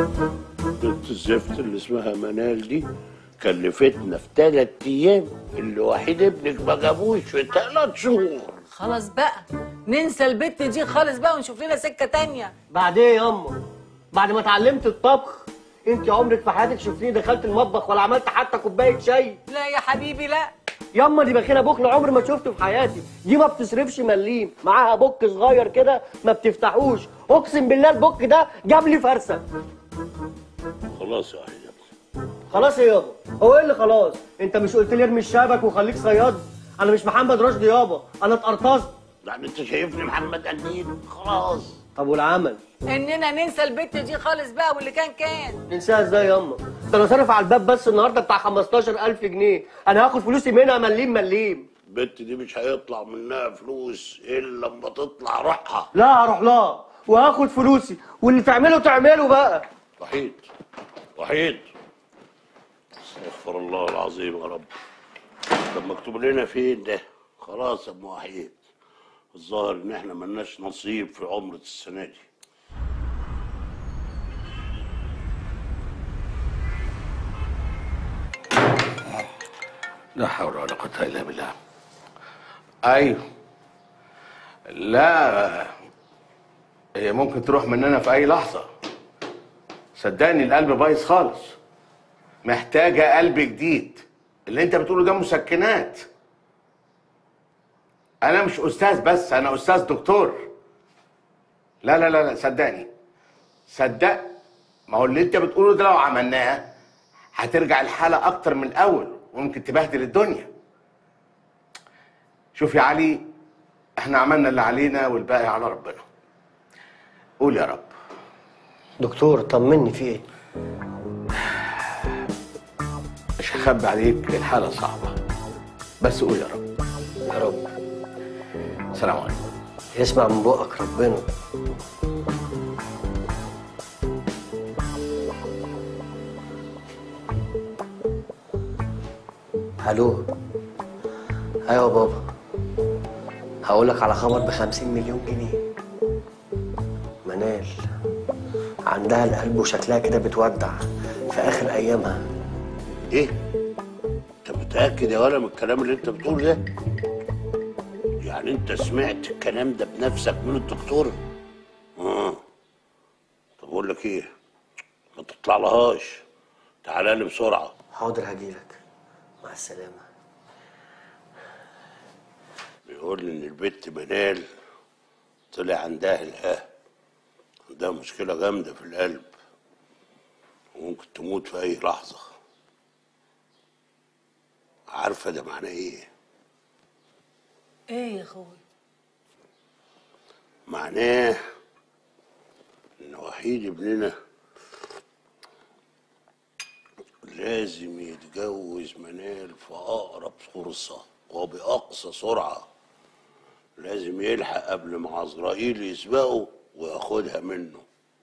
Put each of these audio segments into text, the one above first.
بنت الزفت اللي اسمها منال دي كلفتنا في 3 ايام، اللي وحيد ابنك ما جابوش في 3 شهور. خلاص بقى ننسى البت دي خالص بقى ونشوف لنا سكه تانية. بعد ايه ياما؟ بعد ما اتعلمت الطبخ؟ انت عمرك في حياتك شفتيني دخلت المطبخ ولا عملت حتى كوبايه شاي؟ لا يا حبيبي لا. ياما دي بخيله بخل عمري ما شفته في حياتي. دي ما بتصرفش مليم، معاها بوك صغير كده ما بتفتحوش. اقسم بالله البوك ده جاب لي فرسه. خلاص يا وحيد ابني. خلاص يا يابا. هو ايه اللي خلاص؟ انت مش قلت لي ارمي الشبك وخليك صياد؟ انا مش محمد رشدي يابا، انا اتقرطصت. يعني انت شايفني محمد قنديل؟ خلاص. طب والعمل؟ اننا ننسى البت دي خالص بقى، واللي كان ننساها ازاي ياما؟ ده انا صارف على الباب بس النهارده بتاع 15000 جنيه، انا هاخد فلوسي منها مليم مليم. البت دي مش هيطلع منها فلوس الا لما تطلع روحها. لا هروح لها وهاخد فلوسي، واللي تعمله تعمله بقى. وحيد وحيد، استغفر الله العظيم يا رب. طب مكتوب لنا فين ده؟ خلاص يا ام وحيد، الظاهر ان احنا ملناش نصيب في عمرة السنة دي. لا حول ولا قوة الا بالله. ايوه، لا هي ممكن تروح مننا في اي لحظة. صدقني القلب بايظ خالص، محتاجة قلب جديد. اللي انت بتقوله ده مسكنات. انا مش استاذ، بس انا استاذ دكتور. لا لا لا لا، صدقني صدق. ما هو اللي انت بتقوله ده لو عملناه هترجع الحالة اكتر من الاول وممكن تبهدل الدنيا. شوف يا علي، احنا عملنا اللي علينا والباقي على ربنا. قول يا رب. دكتور طمني في ايه؟ مش هخبي عليك، الحالة صعبة، بس قول يا رب. يا رب. السلام عليكم. يسمع من بقك ربنا. الو. ايوه بابا، هقولك على خبر ب50 مليون جنيه. منال عندها القلب وشكلها كده بتودع في اخر ايامها. ايه؟ انت متأكد يا ولا من الكلام اللي انت بتقوله ده؟ يعني انت سمعت الكلام ده بنفسك من الدكتور؟ طب اقول لك ايه، ما تطلع لهاش، تعالى لي بسرعة. حاضر هجيلك، مع السلامة. بيقول لي ان البت منال طلع عندها الهاه، عندها مشكلة جامدة في القلب وممكن تموت في اي لحظة. عارفة ده معناه ايه؟ ايه يا اخوي؟ معناه ان وحيد ابننا لازم يتجوز منال في اقرب فرصة وباقصى سرعة. لازم يلحق قبل ما عزرائيل يسبقه وياخدها منه.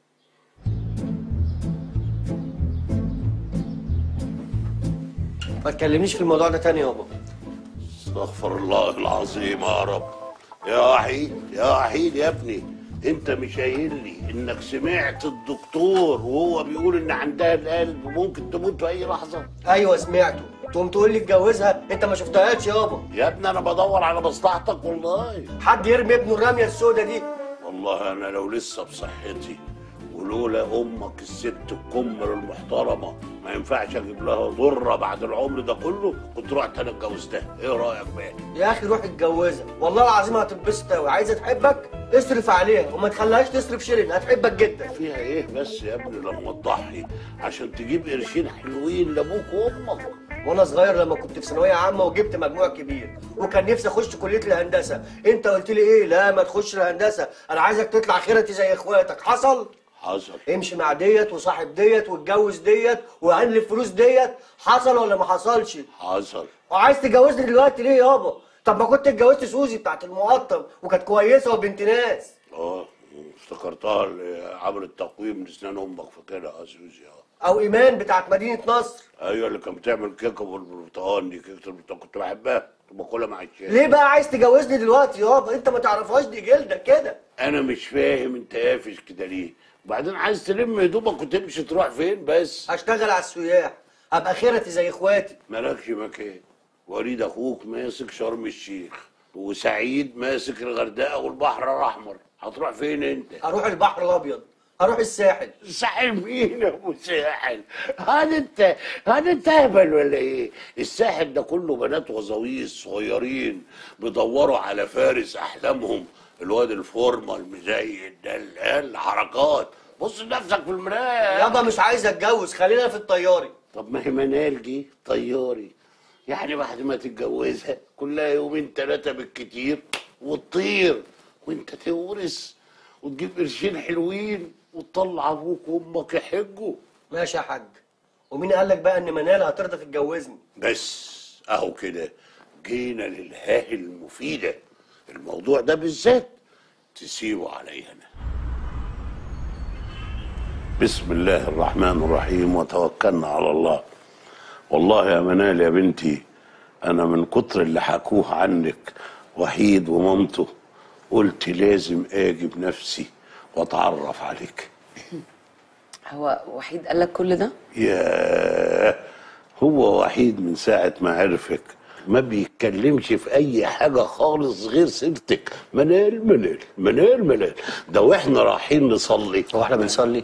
ما تكلمنيش في الموضوع ده تاني يابا. استغفر الله العظيم يا رب. يا وحيد يا وحيد يا ابني، انت مش قايل لي انك سمعت الدكتور وهو بيقول ان عندها القلب وممكن تموت في اي لحظه؟ ايوه سمعته. تقوم تقول لي اتجوزها؟ انت ما شفتهاش يابا. يا ابني انا بدور على مصلحتك والله. حد يرمي ابنه الرميه السوداء دي؟ والله انا لو لسه بصحتي ولولا امك الست الكمر المحترمه ما ينفعش اجيب لها ضره بعد العمر ده كله، كنت رحت انا اتجوزتها. ايه رايك بقى؟ يا اخي روح اتجوزها، والله العظيم هتنبسط قوي. عايزه تحبك اصرف عليها وما تخليهاش تصرف شيرين، هتحبك جدا. فيها ايه بس يا ابني لما تضحي عشان تجيب قرشين حلوين لابوك وامك؟ وانا صغير لما كنت في ثانويه عامه وجبت مجموع كبير وكان نفسي اخش كليه الهندسه، انت قلت لي ايه؟ لا ما تخش الهندسه، انا عايزك تطلع خيرتي زي اخواتك. حصل؟ حصل. امشي مع ديت وصاحب ديت واتجوز ديت وهنلف فلوس ديت. حصل ولا ما حصلش؟ حصل. وعايز تتجوزني دلوقتي ليه يابا؟ طب ما كنت اتجوزت سوزي بتاعت المقطم وكانت كويسه وبنت ناس. افتكرتها اللي عملت تقويم لاسنان امك، فاكرها يا سوزي؟ او ايمان بتاعت مدينه نصر. ايوه اللي كانت بتعمل كيكه بالبرتقال دي، كيكه البرتقال كنت بحبها. باكلها مع الشاي. ليه بقى عايز تجوزني دلوقتي يابا؟ انت ما تعرفهاش، دي جلدك كده. انا مش فاهم انت قافش كده ليه؟ وبعدين عايز تلم هدومك وتمشي تروح فين بس؟ هشتغل على السياح، ابقى خيرتي زي اخواتي. مالكش مكان. وليد اخوك ماسك شرم الشيخ، وسعيد ماسك الغردقه والبحر الاحمر. هتروح فين انت؟ اروح البحر الابيض، اروح الساحل. الساحل مين يا ابو ساحل؟ هذا انت اهبل ولا ايه؟ الساحل ده كله بنات وظويس صغيرين بيدوروا على فارس احلامهم، الواد الفورمه المزين ده الحركات. بص لنفسك في المرايه. يابا مش عايز اتجوز، خلينا في الطياري. طب ما هي منال دي طياري، يعني بعد ما تتجوزها كلها يومين ثلاثه بالكتير وتطير، وانت تورث وتجيب قرشين حلوين وتطلع ابوك وامك يحجوا. ماشي يا حاج. ومين قال لك بقى ان منال هترضى تتجوزني؟ بس اهو كده جينا للهاه المفيده. الموضوع ده بالذات تسيبه عليا انا. بسم الله الرحمن الرحيم وتوكلنا على الله. والله يا منال يا بنتي، انا من كتر اللي حكوه عنك وحيد ومامته قلت لازم اجي بنفسي واتعرف عليك. هو وحيد قال لك كل ده؟ ياه، هو وحيد من ساعة ما عرفك ما بيتكلمش في أي حاجة خالص غير سيرتك. منال منال منال منال. ده واحنا رايحين نصلي. هو احنا بنصلي؟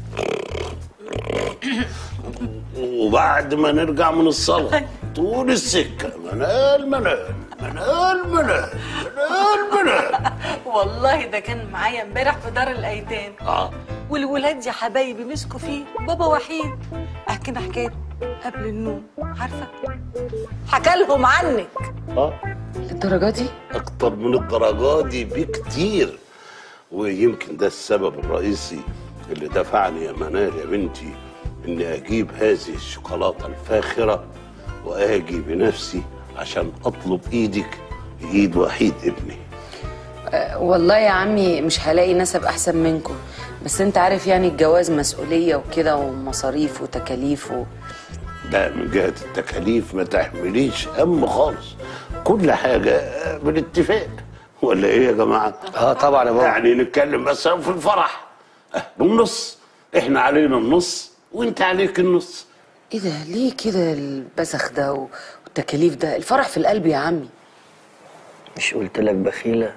وبعد ما نرجع من الصلاة طول السكة منال منال منال منال منال منال. والله ده كان معايا امبارح في دار الايتام. والولاد يا حبايبي مسكوا فيه بابا وحيد. احكي لنا حكايه قبل النوم، عارفه؟ حكى لهم عنك. للدرجه دي؟ اكتر من الدرجات دي بكتير. ويمكن ده السبب الرئيسي اللي دفعني يا منال يا بنتي اني اجيب هذه الشوكولاته الفاخره واجي بنفسي عشان اطلب ايدك ايد وحيد ابني. والله يا عمي مش هلاقي نسب احسن منكم، بس انت عارف يعني الجواز مسؤوليه وكده ومصاريف وتكاليف ده من جهه التكاليف ما تحمليش هم خالص، كل حاجه بالاتفاق. ولا ايه يا جماعه؟ طبعا يا بابا. يعني نتكلم مثلا في الفرح بالنص، احنا علينا النص وانت عليك النص. ايه ده؟ ليه كده البذخ ده والتكاليف ده؟ الفرح في القلب يا عمي. مش قلت لك بخيله؟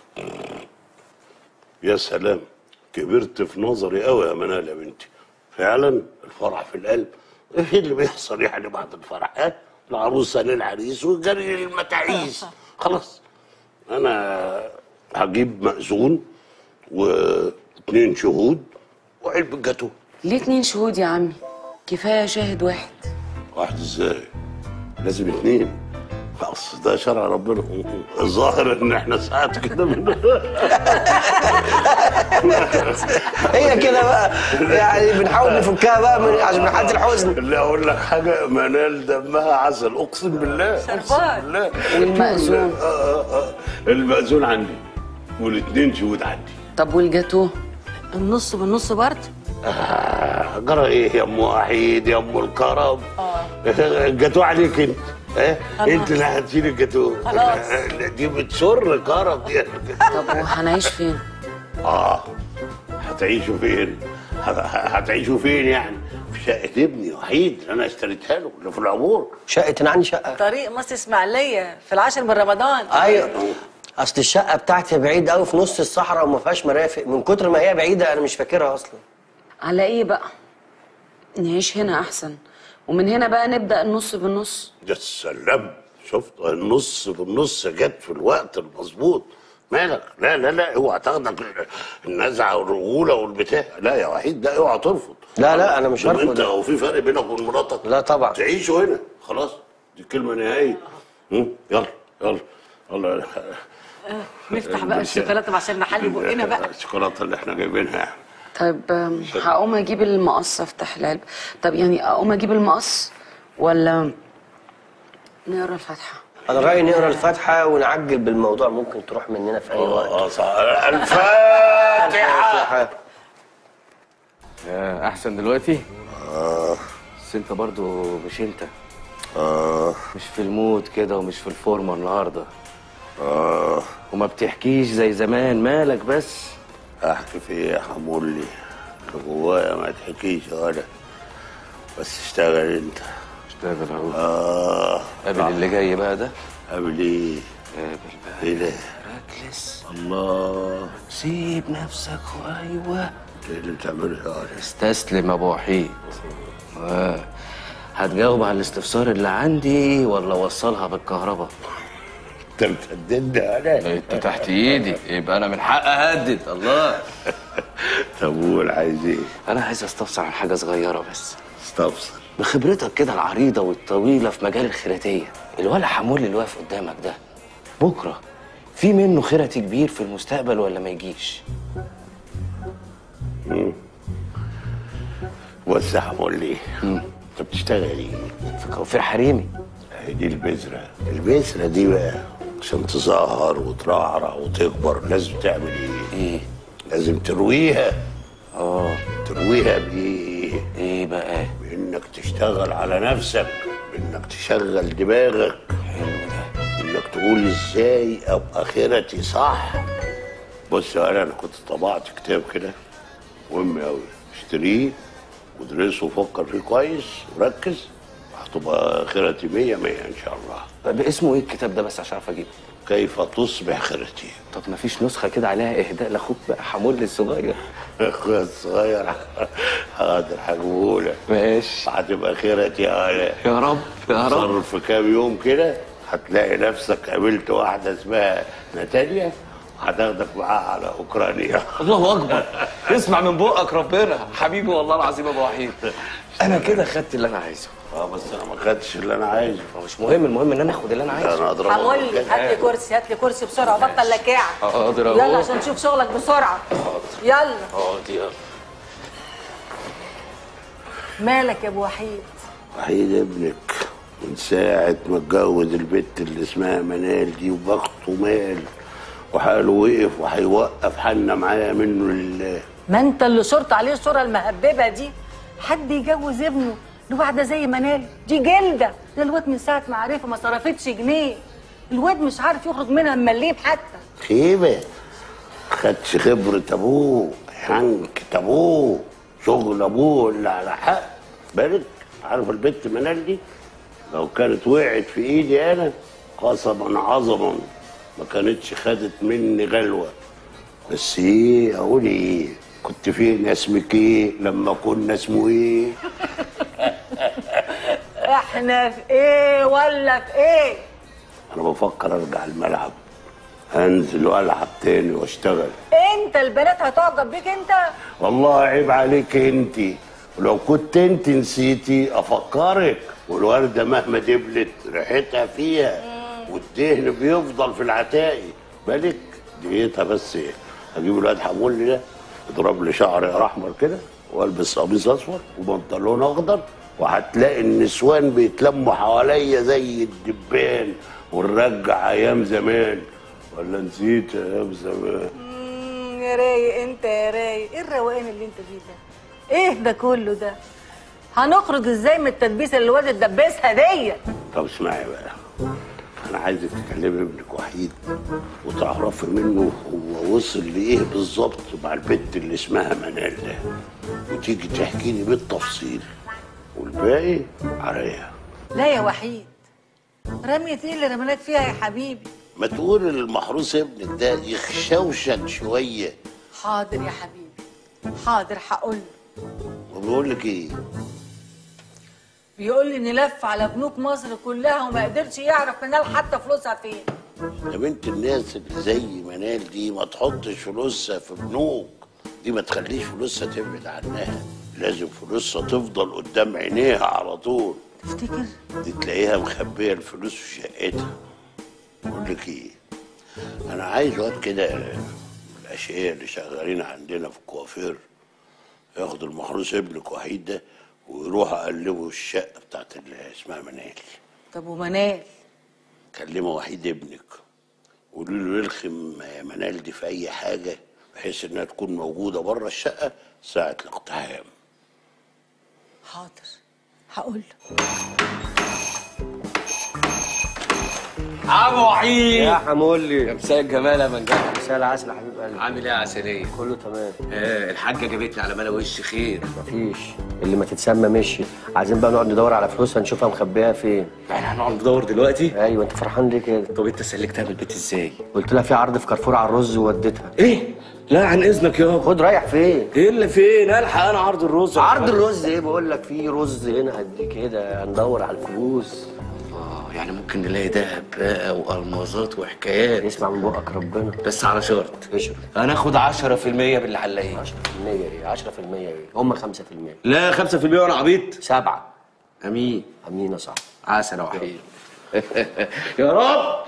يا سلام، كبرت في نظري قوي يا منال يا بنتي. فعلا الفرح في القلب. ايه اللي بيحصل يعني بعد الفرح؟ العروسه للعريس وجري للمتاعيس. خلاص انا هجيب مأذون و2 شهود وعلبة جاتوه. ليه 2 شهود يا عمي؟ كفايه شاهد واحد. واحد ازاي؟ لازم 2. اصل ده شرع ربنا. الظاهر ان احنا ساعات كده هي كده بقى، يعني بنحاول نفكها بقى عشان من حد الحزن. اللي اقول لك حاجه، منال دمها عسل اقسم بالله. اقسم بالله. والمأذون؟ المأذون عندي وال2 شهود عندي. طب والجاتوه؟ النص بالنص برضه؟ جرى ايه يا ام وحيد يا ام الكرم؟ الجاتوه عليك انت. انت اللي هتشيل الجاتوه. خلاص. دي بتسر كرم دي. طب وهنعيش فين؟ هتعيشوا فين؟ هتعيشوا فين يعني؟ في شقة ابني وحيد اللي انا اشتريتها له اللي في العبور. شقه انا عندي شقه طريق مصر اسماعيليه في العاشر من رمضان. ايوه، اصل الشقه بتاعتي بعيد قوي في نص الصحراء وما فيهاش مرافق، من كتر ما هي بعيده انا مش فاكرها اصلا. على ايه بقى؟ نعيش هنا احسن، ومن هنا بقى نبدأ النص بالنص. يا سلام، شفت النص بالنص جت في الوقت المظبوط. مالك؟ لا لا لا، اوعى تاخدك النزعه والرجوله والبتاع. لا يا وحيد، ده اوعى ترفض. لا لا انا مش هرفض. انت هو في فرق بينك وبين مراتك؟ لا طبعا. تعيشوا هنا خلاص، دي كلمه نهائيه. يلا يلا يلا. نفتح بقى الشوكولاته عشان نحلي بقنا بقى. الشوكولاته اللي احنا جايبينها يعني. طيب هقوم اجيب المقص افتح العلبة. طب يعني اقوم اجيب المقص ولا نقرا الفاتحة؟ انا رايي نقرا الفاتحه ونعجل بالموضوع، ممكن تروح مننا في اي وقت. صح. الفاتحه. احسن دلوقتي؟ بس انت برضو مش انت. مش في المود كده ومش في الفورمه النهارده. وما بتحكيش زي زمان، مالك بس؟ احكي في ايه يا حمولي؟ اللي جوايا ما تحكيش ولا. بس اشتغل انت. اشتغل اهو. قابل اللي جاي بقى ده. قابل ايه؟ قابل بقى. ايه ده؟ ركز. الله. سيب نفسك وايوه. ايه اللي بتعمله يا ولد؟ استسلم يا ابو وحيد. هتجاوب على الاستفسار اللي عندي ولا اوصلها بالكهرباء؟ انت بتهددني انا؟ انت تحت ايدي، يبقى انا من حقي اهدد. الله. طب قول عايز ايه؟ انا عايز استفسر عن حاجه صغيره بس. استفسر. بخبرتك كده العريضه والطويله في مجال الخيراتيه، الولا حمول اللي واقف قدامك ده بكره في منه خيرتي كبير في المستقبل ولا ما يجيش؟ بص يا حمولي، انت بتشتغل ايه؟ في كوافير حريمي. دي البذرة. البذرة دي بقى عشان تظهر وترعرع وتكبر لازم تعمل ايه؟ ايه؟ لازم ترويها. ترويها بايه؟ ايه بقى؟ بانك تشتغل على نفسك، بانك تشغل دماغك. حلو ده. انك تقول ازاي ابقى خيرتي صح. بص يا انا كنت طبعت كتاب كده مهم قوي، اشتريه وادرسه وفكر فيه كويس وركز، هتبقى خيرتي 100 100 ان شاء الله. طب اسمه ايه الكتاب ده بس عشان اعرف اجيبه؟ كيف تصبح خيرتي. طب ما فيش نسخه كده عليها اهداء لاخوك بقى حمول الصغير؟ اخويا الصغير حاضر هجيبهولك. ماشي. هتبقى خيرتي يا الاء. يا رب يا رب. صرف في كام يوم كده هتلاقي نفسك قابلت واحده اسمها ناتاليا وهتاخدك معاها على اوكرانيا. الله اكبر. اسمع من بقك ربنا حبيبي والله العظيم يا ابو وحيد. انا كده خدت اللي انا عايزه. بس انا ما خدتش اللي انا عايزه. مش مهم، المهم ان انا اخد اللي انا عايزه. انا اضرب. حمولي هات لي كرسي، هات لي كرسي بسرعه، بطل لكاعه. حاضر اهو. يلا عشان نشوف شغلك بسرعه. يلا. حاضر يلا. مالك يا ابو وحيد؟ وحيد ابنك من ساعة ما اتجوز البت اللي اسمها منال دي وبخته مال وحاله وقف وهيوقف حالنا معايا منه لله. ما انت اللي صرت عليه الصوره المهببه دي. حد يجوز ابنه لواحده زي منال دي؟ جلده ده الواد من ساعه ما عرفها ما صرفتش جنيه. الواد مش عارف يخرج منها مليم حتى. خيبة. خدش خبرة ابوه، حنك ابوه، شغل ابوه اللي على حق. بالك عارف البت منال دي لو كانت وقعت في ايدي انا قسما عظما ما كانتش خدت مني غلوه. بس ايه اقول ايه؟ كنت فين اسمك ايه لما كنا اسمه ايه؟ احنا في ايه ولا في ايه؟ انا بفكر ارجع الملعب، انزل والعب تاني واشتغل. انت البنات هتعجب بيك انت؟ والله عيب عليك انت، ولو كنت انت نسيتي افكرك. والورده مهما دبلت ريحتها فيها والدهن بيفضل في العتاقي. بالك دقيقتها بس ايه؟ هجيب الواد حمولي ده يضرب لي شعر احمر كده والبس قميص اصفر وبنطلون اخضر وهتلاقي النسوان بيتلموا حواليا زي الدبان ونرجع ايام زمان. ولا نسيت ايام زمان؟ يا رايق انت يا رايق. ايه الروقان اللي انت فيه ده؟ ايه ده كله ده؟ هنخرج ازاي من التدبيسه اللي الواد اتدبسها دي؟ طب اسمعي بقى، انا عايزك تكلمي ابنك وحيد وتعرفي منه هو وصل لايه بالظبط مع البت اللي اسمها منال ده، وتيجي تحكي لي بالتفصيل والباقي عليا. لا يا وحيد، رمية ايه اللي رميناك فيها يا حبيبي؟ ما تقول للمحروس ابنك ده يخشوشن شويه. حاضر يا حبيبي حاضر هقول له. وبيقول لك ايه؟ بيقول لي ان لف على بنوك مصر كلها وما قدرش يعرف منال حتى فلوسها فين. يا بنت الناس اللي زي منال دي ما تحطش فلوسها في بنوك، دي ما تخليش فلوسها تبعد عنها، لازم فلوسها تفضل قدام عينيها على طول. تفتكر؟ دي تلاقيها مخبيه الفلوس في شقتها. بقول لك ايه، انا عايز واد كده من الاشقياء اللي شغالين عندنا في الكوافير ياخد المحروس ابنك وحيد ده ويروح اقلبه الشقه بتاعت اللي اسمها منال. طب ومنال؟ كلمه وحيد ابنك وقولي له يلخم منال دي في اي حاجه بحيث انها تكون موجوده بره الشقه ساعه الاقتحام. حاضر هقول له. عم وحيد يا حمولي. يا مساء الجمال يا منجح. مساء العسل يا حبيب قلبي. عامل ايه يا عسليه؟ كله تمام. الحاجه جابتني على ملا وش خير. مفيش، اللي ما تتسمى مشي. عايزين بقى نقعد ندور على فلوسها نشوفها مخبيها فين. يعني هنقعد ندور دلوقتي؟ ايوه، انت فرحان ليه كده؟ طب انت سلكتها من البيت ازاي؟ قلت لها في عرض في كارفور على الرز ووديتها. ايه؟ لا عن اذنك يابا. خد رايح فين؟ ايه اللي فين؟ الحق انا عرض الرز. عرض الرز ايه؟ بقول لك في رز هنا قد كده، هندور على الفلوس. يعني ممكن نلاقي دهب بقى والمازات وحكايات. اسمع من بقك ربنا. بس على شرط. اشرب. هناخد 10% باللي هنلاقيه. 10% ايه؟ 10% ايه؟ هم 5%. لا 5% وانا عبيط. 7. امين. امين يا صاحبي. عسل يا وحيد. يا رب.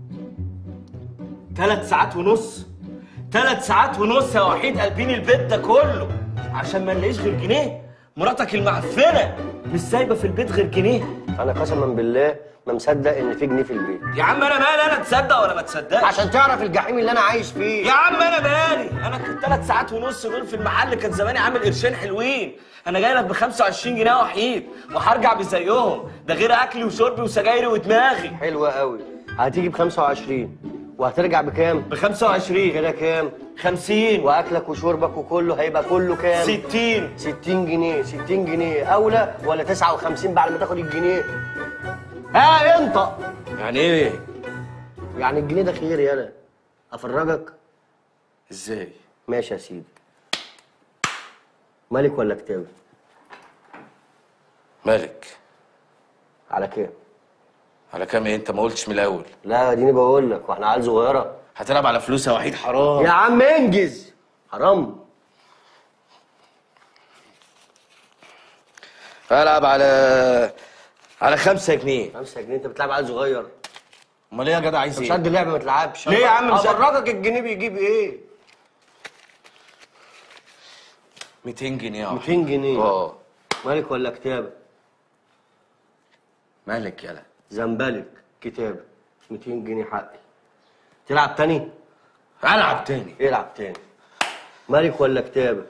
3 ساعات ونص. 3 ساعات ونص يا وحيد قلبين البيت ده كله عشان ما نلاقيش غير جنيه. مراتك المعفنه مش سايبه في البيت غير جنيه. انا قسما بالله ما مصدق ان في جنيه في البيت. يا عم انا مالي، انا تصدق ولا ما تصدقش؟ عشان تعرف الجحيم اللي انا عايش فيه. يا عم انا مالي، انا كنت 3 ساعات ونص دول في المحل كان زماني عامل قرشين حلوين. انا جاي لك ب 25 جنيه يا وحيد وهرجع بزيهم، ده غير اكلي وشربي وسجايري ودماغي. حلوة قوي. هتيجي ب 25 وهترجع بكام؟ ب 25 كده كام؟ 50 واكلك وشربك وكله هيبقى كله كام؟ 60 60 جنيه. 60 جنيه اولى ولا 59 بعد ما تاخد الجنيه؟ ها انطق. يعني ايه؟ يعني الجنيه ده خير يالا. افرجك؟ ازاي؟ ماشي يا سيدي. ملك ولا كتاب؟ مالك. على كام؟ على كام ايه؟ انت ما قلتش من الاول. لا اديني بقول لك، واحنا عيال صغيره. هتلعب على فلوس يا وحيد؟ حرام يا عم انجز. حرام. هلعب على 5 جنيه. 5 جنيه؟ انت بتلعب عيل صغير. امال ايه يا جدع؟ عايز انت مش ايه؟ قد اللعبه ما تلعبش. ليه يا عم؟ مش افرجك الجنيه بيجيب ايه؟ 200 جنيه يا 200 جنيه. اه. ملك ولا كتابه؟ مالك يالا. زنبلك. كتابه. 200 جنيه حقي. تلعب تاني؟ العب تاني. العب تاني. ملك ولا كتابه؟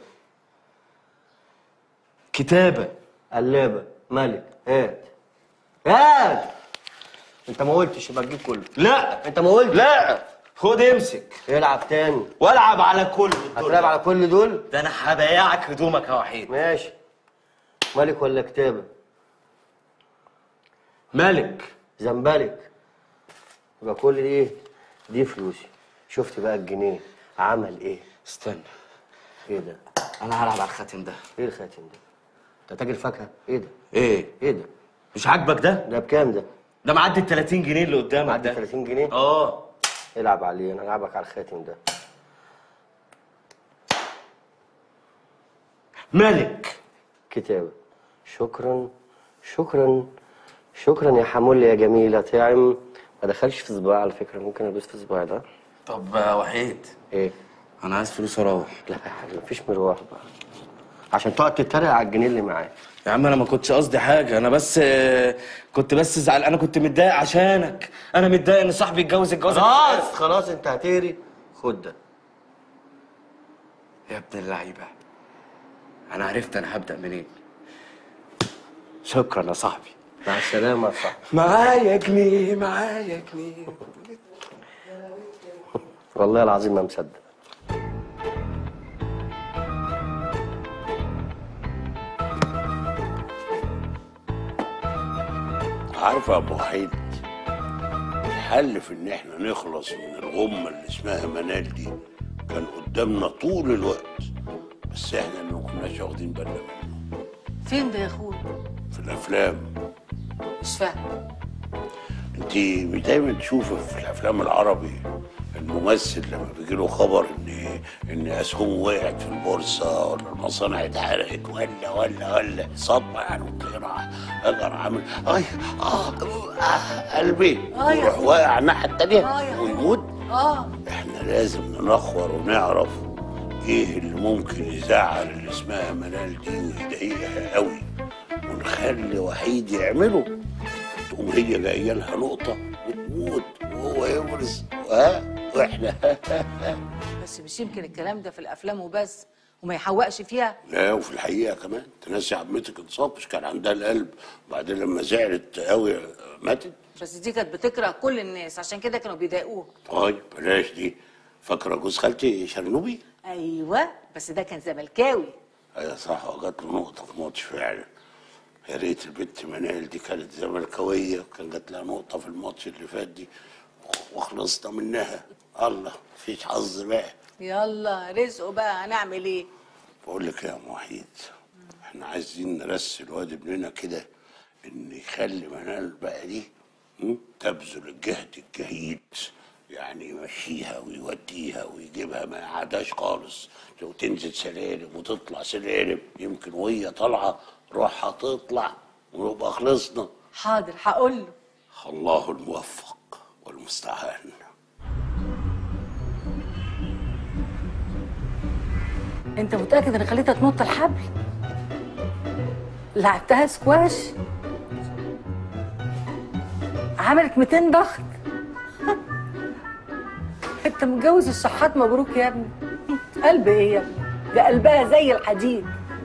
كتابه. قلابه. ملك. هات. هات. انت ما قلتش يبقى تجيب كله. لا انت ما قلتش. لا خد امسك العب تاني. والعب على كل دول. هتلعب على كل دول؟ ده انا هبيعك هدومك يا وحيد. ماشي. ملك ولا كتابه؟ ملك. زنبلك. يبقى كل دي فلوسي. شفت بقى الجنيه عمل ايه؟ استنى. ايه ده؟ انا هلعب على الخاتم ده. ايه الخاتم ده؟ انت تاجر فاكهه؟ ايه ده؟ ايه ايه ده؟ مش عاجبك ده؟ ده بكام ده؟ ده معدي ال 30 جنيه اللي قدامك ده. معدي 30 جنيه؟ اه. العب عليه، انا العبك على الخاتم ده. ملك. كتابه. شكرا شكرا شكرا يا حمول يا جميله. طعم ما دخلش في صباعي على فكره، ممكن ادوس في صباعي ده. طب يا وحيد ايه؟ انا عايز فلوس اروح. لا يا حبيبي مفيش مروح بقى عشان تقعد تتريق على الجنيه اللي معاك. يا عم انا ما كنتش قصدي حاجه، انا بس كنت بس زعل. انا كنت متضايق عشانك، انا متضايق ان صاحبي اتجوز الجوازه. خلاص خلاص انت هتهري. خد ده. يا ابن اللعيبه انا عرفت انا هبدا منين. شكرا يا صاحبي. مع السلامه يا صاحبي. معايا جنيه معايا جنيه. والله العظيم ما مصدق. عارف يا ابو وحيد، الحل في ان احنا نخلص من الغمه اللي اسمها منال دي كان قدامنا طول الوقت، بس احنا اللي ما كناش واخدين بالنا منه. فين ده يا اخويا؟ في الافلام. مش فاهم. انت دايما تشوفي في الافلام العربي الممثل لما بيجي له خبر ان اسهمه وقعت في البورصه ولا المصانع اتحرقت ولا صدمه يعني، وطلع اجر عامل قلبي يروح واقع الناحيه الثانيه ويموت. احنا لازم ننخور ونعرف ايه اللي ممكن يزعل اللي اسمها منال دي ويضايقها قوي، ونخلي وحيد يعمله، تقوم هي جايه لها نقطه وتموت وهو يورث واحنا بس مش يمكن الكلام ده في الافلام وبس، وما يحوقش فيها. لا وفي الحقيقه كمان تنسي عمتك انصاف، مش كان عندها القلب وبعدين لما زعلت قوي ماتت. بس دي كانت بتكره كل الناس، عشان كده كانوا بيضايقوها. طيب بلاش دي. فاكره جوز خالتي شرنوبي؟ ايوه بس ده كان زملكاوي. ايوه صح، وجات له نقطه في ماتش فعلا. يا ريت البت منال دي كانت زملكاويه وكان جات لها نقطه في الماتش اللي فات دي وخلصنا منها. الله مفيش حظ بقى. يلا رزقه بقى، هنعمل ايه؟ بقول لك يا ام وحيد، احنا عايزين نرسي الواد ابننا كده ان يخلي منال بقى دي تبذل الجهد الجهيد، يعني يمشيها ويوديها ويجيبها، ما يقعدهاش خالص. لو تنزل سلالم وتطلع سلالم يمكن وهي طالعه روحها تطلع ونبقى خلصنا. حاضر هقول له. الله الموفق والمستعان. انت متاكد ان خليتها تنط الحبل؟ لعبتها سكواش؟ عملت 200 ضغط؟ انت متجوز الشحات، مبروك يا ابني. قلب ايه يا ابني؟ ده قلبها زي الحديد.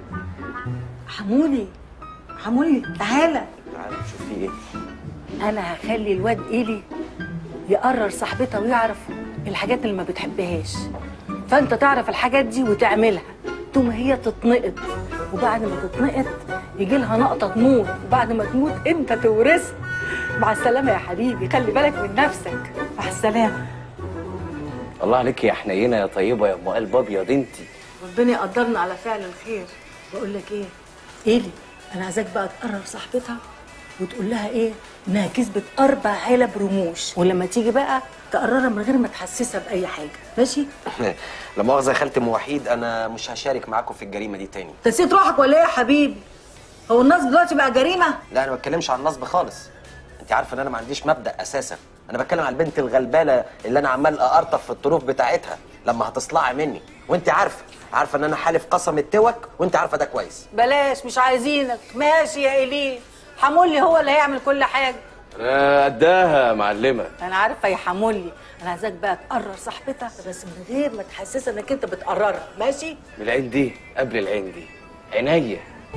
حمولي تعالى شوف في ايه. انا هخلي الواد ايلي يقرر صاحبتها ويعرف الحاجات اللي ما بتحبهاش، فانت تعرف الحاجات دي وتعملها، ثم هي تتنقط، وبعد ما تتنقط يجي لها نقطه تموت، وبعد ما تموت انت تورثها. مع السلامه يا حبيبي، خلي بالك من نفسك. مع السلامه. الله عليك يا حنينه يا طيبه يا ام قلب ابيض انتي. ربنا يقدرنا على فعل الخير. بقول لك ايه ايلي، انا عايزاك بقى تقرر صاحبتها وتقول لها ايه انها كسبت 4 علب رموش، ولما تيجي بقى تقررها من غير ما تحسسها باي حاجه، ماشي؟ لا مؤاخذه يا خالتي ام وحيد، انا مش هشارك معاكم في الجريمه دي تاني. نسيت روحك ولا ايه يا حبيبي؟ هو النصب دلوقتي بقى جريمه؟ لا انا ما بتكلمش عن النصب خالص. انت عارفه ان انا ما عنديش مبدا اساسا. انا بتكلم عن البنت الغلبانه اللي انا عمال اقرطف في الطروف بتاعتها لما هتصلعي مني، وانت عارفه ان انا حالف قسم التوك، وانت عارفه ده كويس. بلاش، مش عايزينك. ماشي يا ايلين، حمولي هو اللي هيعمل كل حاجه. انا قدها يا معلمه. انا عارفه يا حمولي. انا عايزاك بقى تقرر صاحبتها بس من غير ما تحسسها انك انت بتقررها، ماشي؟ من العين دي قبل العين دي، عينيا.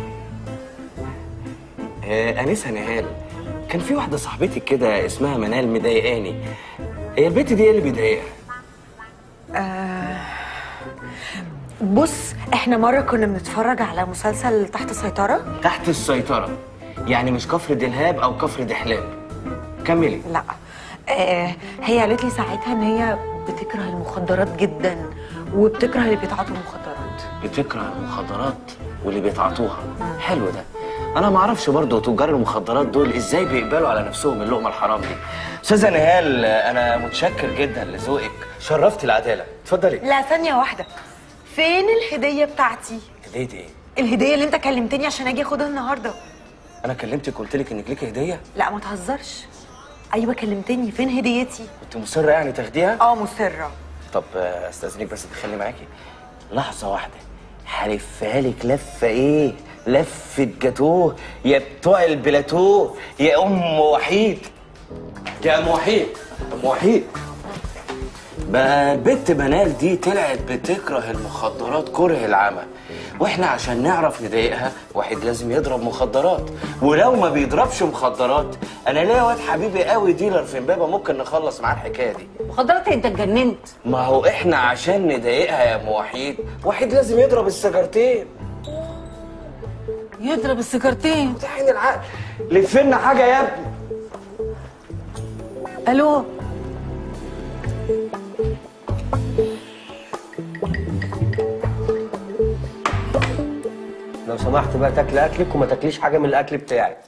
انسه نهال، كان في واحده صاحبتي كده اسمها منال مضايقاني. هي البنت دي ايه اللي بيضايقها؟ بص، احنا مرة كنا بنتفرج على مسلسل تحت السيطرة. تحت السيطرة؟ يعني مش كفر دلهاب أو كفر دحلاب. كملي. لا هي قالت لي ساعتها ان هي بتكره المخدرات جدا، وبتكره اللي بيتعاطوا المخدرات. بتكره المخدرات واللي بيتعاطوها. حلو ده. أنا ما أعرفش برضه تجار المخدرات دول إزاي بيقبلوا على نفسهم اللقمة الحرام دي. أستاذة نهال، أنا متشكر جدا لذوقك، شرفت العدالة. اتفضلي. لا ثانية واحدة، فين الهدية بتاعتي؟ هدية إيه؟ الهدية اللي انت كلمتني عشان اجي اخدها النهارده. أنا كلمتك قلت لك إنك ليكي هدية؟ لا ما تهزرش. ايوه كلمتني، فين هديتي؟ كنت مصرة يعني تاخديها؟ مصرة. طب استاذنك بس تخلي معاكي لحظه واحده، هلفها لك لفه ايه؟ لفه جاتوه يا بتوع البلاتوه يا ام وحيد. يا ام وحيد، ام وحيد، بقى البت منال دي طلعت بتكره المخدرات كره العمى، واحنا عشان نعرف نضايقها واحد لازم يضرب مخدرات، ولو ما بيضربش مخدرات انا ليا واد حبيبي قوي ديلر في امبابه ممكن نخلص معاه الحكايه دي. مخدرات؟ انت اتجننت؟ ما هو احنا عشان نضايقها يا ام وحيد واحد لازم يضرب السجارتين. يضرب السيجارتين؟ امتحن العقل. لفنا حاجه يا ابني. الو، لو سمحت بقى تاكل اكلك وما تاكليش حاجه من الاكل بتاعي.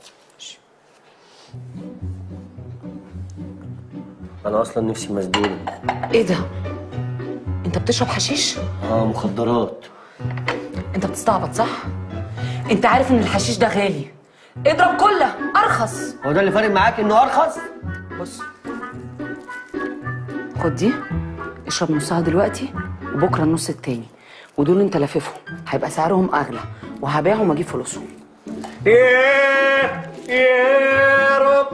انا اصلا نفسي مسدود. ايه ده؟ انت بتشرب حشيش؟ مخدرات. انت بتستعبط صح؟ انت عارف ان الحشيش ده غالي. اضرب كله ارخص. هو ده اللي فارق معاك انه ارخص؟ بص خد دي، اشرب نصها دلوقتي وبكره النص التاني، ودول انت لاففهم هيبقى سعرهم اغلى وهبيعهم واجيب فلوسهم. يا رب.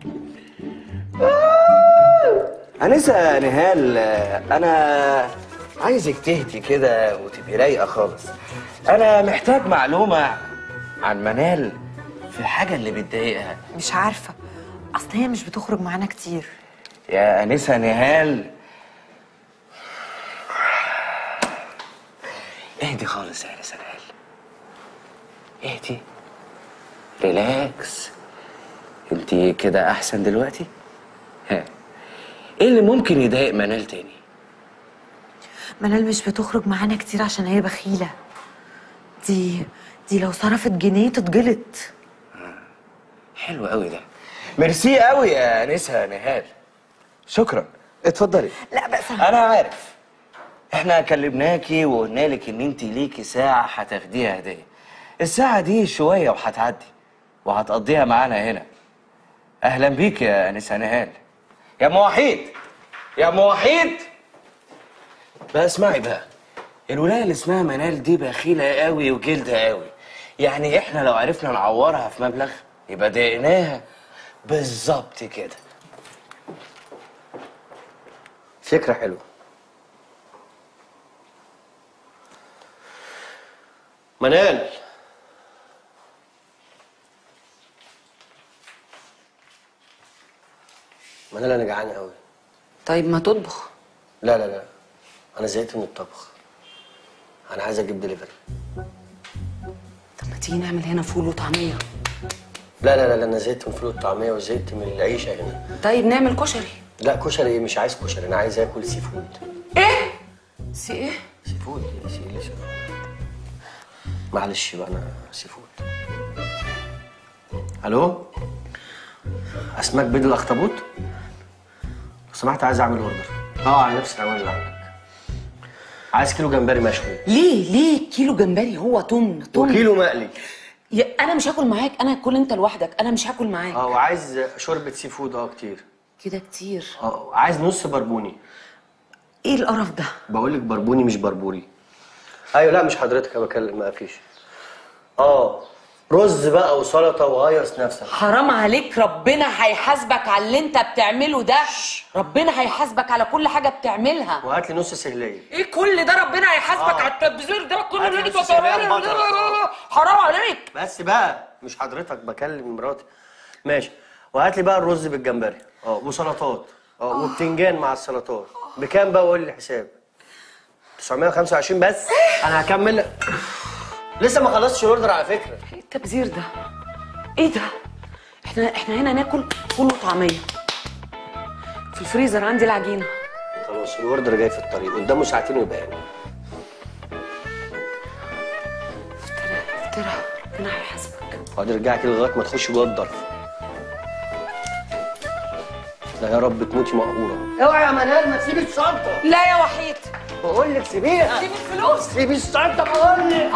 انسه نهال، انا عايزك تهدي كده وتبقي رايقه خالص. انا محتاج معلومه عن منال في الحاجه اللي بتضايقها. مش عارفه، اصل هي مش بتخرج معانا كتير. يا انسه نهال، اهدي خالص يا انسه نهال، اهدي ريلاكس. انت كده احسن دلوقتي؟ ها، ايه اللي ممكن يضايق منال تاني؟ منال مش بتخرج معانا كتير عشان هي بخيله. دي لو صرفت جنيه تتجلط. حلو قوي ده، ميرسي قوي يا انسه نهال، شكرا. اتفضلي. لا بأس. انا عارف احنا كلمناكي وقلنا لك ان انت ليكي ساعه هتاخديها هديه. الساعه دي شويه وهتعدي وهتقضيها معانا هنا. اهلا بيك يا انسه نهال. يا ام وحيد، يا ام وحيد، بقى اسمعي بقى، الولايه اللي اسمها منال دي بخيله قوي وجلده قوي. يعني احنا لو عرفنا نعورها في مبلغ يبقى ضايقناها بالظبط كده. فكرة حلوة. منال، منال أنا جعان قوي. طيب ما تطبخ. لا لا لا، أنا زهقت من الطبخ. أنا عايز أجيب دليفري. طب ما تيجي نعمل هنا فول وطعميه. لا لا لا، أنا زهقت من فول الطعمية وزهقت من العيشة هنا. طيب نعمل كشري. لا كشري إيه؟ مش عايز كشري، أنا عايز آكل سي فود. ايه؟ سي ايه؟ سي فود إيه؟ سي إيه؟ معلش بقى، أنا سي فود. ألو؟ أسماك بيض الأخطبوط؟ لو سمحت عايز أعمل أوردر. على نفس العنوان اللي عندك. عايز كيلو جمبري مشوي. ليه كيلو جمبري؟ هو طن وكيلو مقلي. انا مش هاكل معاك، انا كل انت لوحدك، انا مش هاكل معاك. وعايز شوربه سي فود كتير. كده كتير. عايز نص بربوني. ايه القرف ده؟ بقول لك بربوني مش بربوري. ايوه لا مش حضرتك، انا بكلم ما فيش. رز بقى وسلطه وهيص نفسك. حرام عليك، ربنا هيحاسبك على اللي انت بتعمله ده. ربنا هيحاسبك على كل حاجه بتعملها. وهات لي نص سهليه. ايه كل ده؟ ربنا هيحاسبك على التبذير ده كله اللي انت بتعمله. حرام عليك. بس بقى مش حضرتك، بكلم مراتي. ماشي، وهات لي بقى الرز بالجمبري وسلطات وبتنجان مع السلطات. بكام بقى؟ وقول لي الحساب. 925 بس. انا هكمل. لسه ما خلصتش الاوردر على فكره. ايه التبذير ده؟ ايه ده؟ احنا هنا ناكل فول وطعميه. في الفريزر عندي العجينه. خلاص الاوردر جاي في الطريق، قدامه ساعتين ويبقى هنا. افترى ربنا هيحاسبك. هترجعي كده لغايه ما تخشي جوه الظرف. لا يا رب تموتي مقهوره. اوعي يا منال، ما تسيبي الشنطه. لا يا وحيد، بقول لك سيبيها. سيب الفلوس. سيبي الشنطه بقول لك.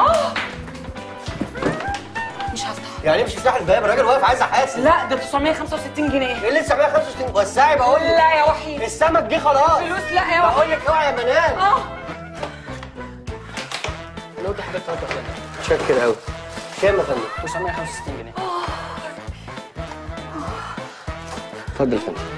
مش هفتح. يعني مش تفتح الباب، الراجل واقف عايز احاسب. لا ده 965 جنيه. ايه اللي 965؟ وسعي بقول لك. لا يا وحيد، السمك جه خلاص. فلوس لا يا وحيد. بقول لك اوعي يا منال. انا قلت حضرتك اتفضل. متشكر قوي. كام يا فندم؟ 965 جنيه. اتفضل يا فندم.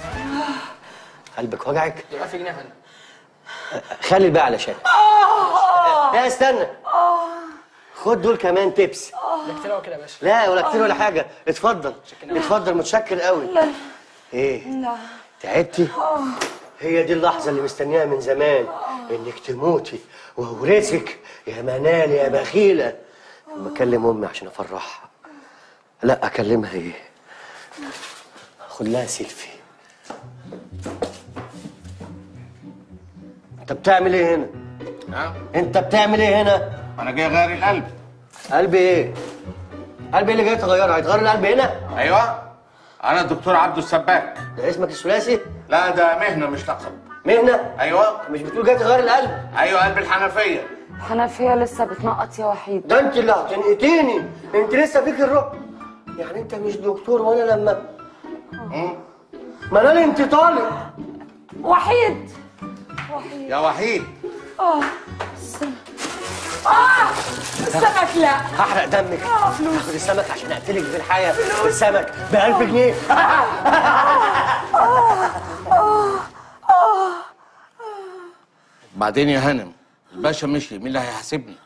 قلبك وجعك؟ 1000 جنيه يا فندم. خلي الباقي علشان. لا استنى. خد دول كمان تبس. ده كتير قوي كده يا باشا. لا ولا كتير ولا حاجه، اتفضل اتفضل. متشكر قوي. لا ايه؟ لا. تعبتي؟ هي دي اللحظه اللي مستنياها من زمان، انك تموتي واورثك يا منال يا بخيله. لما اكلم امي عشان افرحها. لا اكلمها ايه؟ خد لها سيلفي. انت بتعمل ايه هنا؟ انت بتعمل ايه هنا؟ انا جاي اغير القلب. قلب ايه؟ قلب ايه اللي جاي تغيره؟ هيتغير القلب هنا؟ ايوه، انا الدكتور عبده السباك. ده اسمك الثلاثي؟ لا ده مهنه مش لقب. مهنه؟ ايوه. مش بتقول جاي تغير القلب؟ ايوه، قلب الحنفيه. الحنفيه لسه بتنقط يا وحيد. ده انت اللي هتنقتيني، انت لسه فيك الروح. يعني انت مش دكتور وانا لما منال انت طالب. وحيد يا وحيد. السمك لا. هحرق دمك. هاخد السمك عشان اقتلك بالحياه. السمك ب 1000 جنيه. بعدين يا هانم الباشا مشي، مين اللي هيحاسبني؟